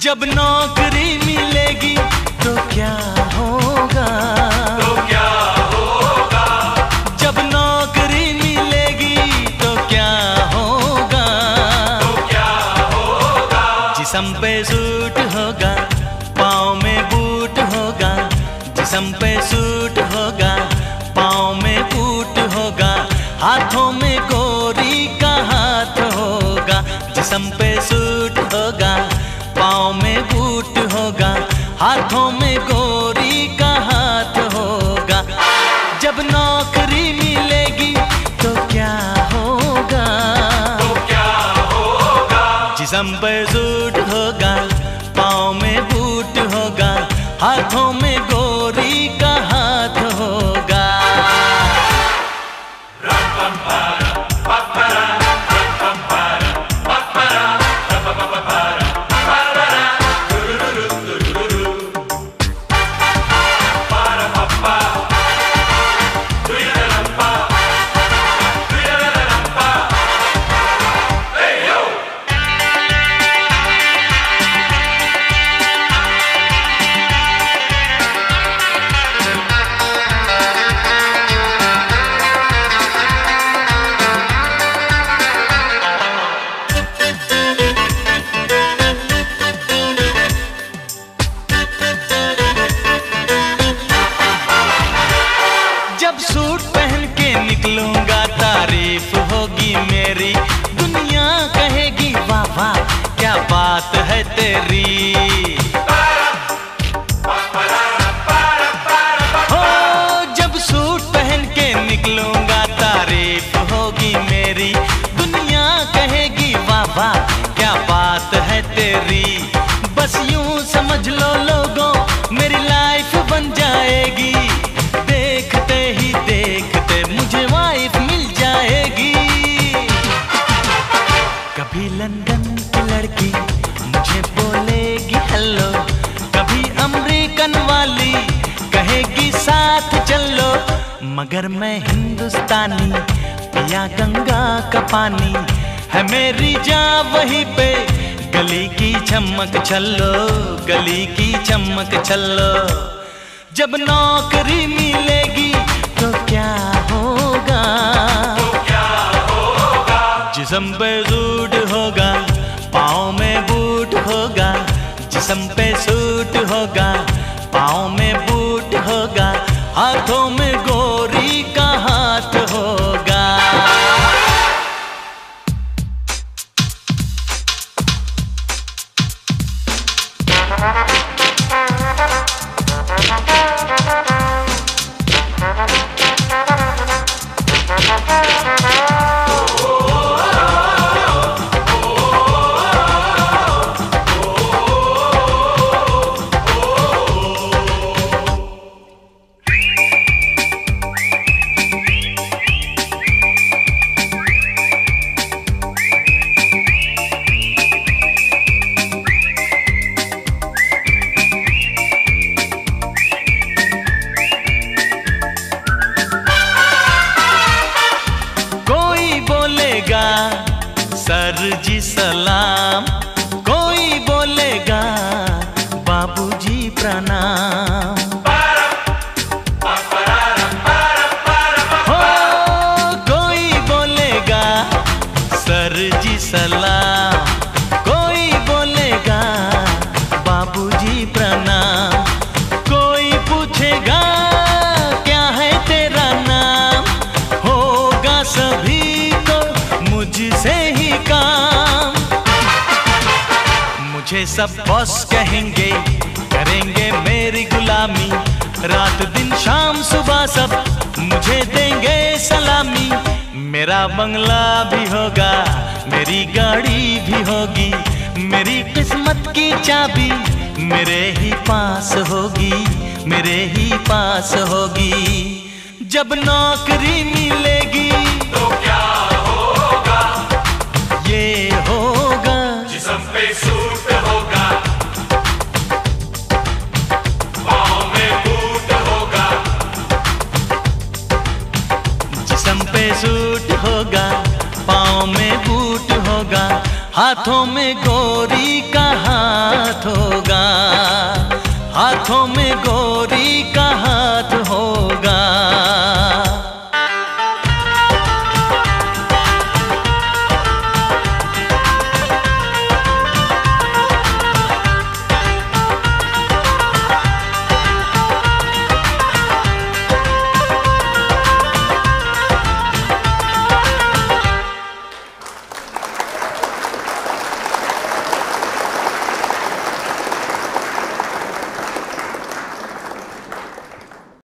जब नौकरी मिलेगी तो क्या होगा, तो क्या होगा। जब नौकरी मिलेगी तो क्या होगा, तो क्या होगा। जिस्म पे सूट होगा, पाँव में बूट होगा, जिस्म पे सूट होगा, पाँव में बूट होगा, हाथों में गोरी का हाथ होगा। जिस्म पे सूट होगा, पाँव में बूट होगा, हाथों में गोरी का हाथ होगा। जब नौकरी मिलेगी तो क्या होगा, तो क्या होगा। जिस्म पे सूट होगा, पाँव में बूट होगा, हाथों में गोरी का हाथ होगा। जब सूट पहन के निकलूंगा तारीफ होगी मेरी, दुनिया कहेगी वाह वाह क्या बात है तेरी। हो जब सूट पहन के निकलूंगा तारीफ होगी मेरी, दुनिया कहेगी वाह वाह क्या बात है तेरी। बस यूं समझ लो लोगों मेरी लाइफ बन जाएगी, देखते ही देखते मुझे वाइफ मिल जाएगी। कभी लंदन की लड़की मुझे बोलेगी हेलो, कभी अमेरिकन वाली कहेगी साथ चलो, मगर मैं हिंदुस्तानी पिया गंगा का पानी है मेरी जान वहीं पे, गली की चमक छल्लो, गली की चमक छल्लो। जब नौकरी मिलेगी तो क्या होगा, तो क्या होगा। जिस्म पे सूट होगा, पाँव में बूट होगा, जिस्म पे सूट होगा, पाँव में बूट होगा, हाथों में गोरी का हाथ होगा। सर जी सलाम, कोई बोलेगा बाबूजी प्रणाम। हो कोई बोलेगा सर जी सलाम, कोई बोलेगा बाबूजी प्रणाम, कोई पूछेगा क्या है तेरा नाम, होगा सभी को मुझसे ही काम। मुझे सब बॉस कहेंगे, करेंगे मेरी गुलामी, रात दिन शाम सुबह सब मुझे देंगे सलामी। मेरा बंगला भी होगा, मेरी गाड़ी भी होगी, मेरी किस्मत की चाबी मेरे ही पास होगी, मेरे ही पास होगी। जब नौकरी मिलेगी तो क्या होगा, ये होगा जिस्म पे सूट होगा, पाँव में बूट होगा, जिस्म पे सूट होगा, पाँव में बूट होगा, हाथों में गोरी का हाथ होगा, हाथों में गोरी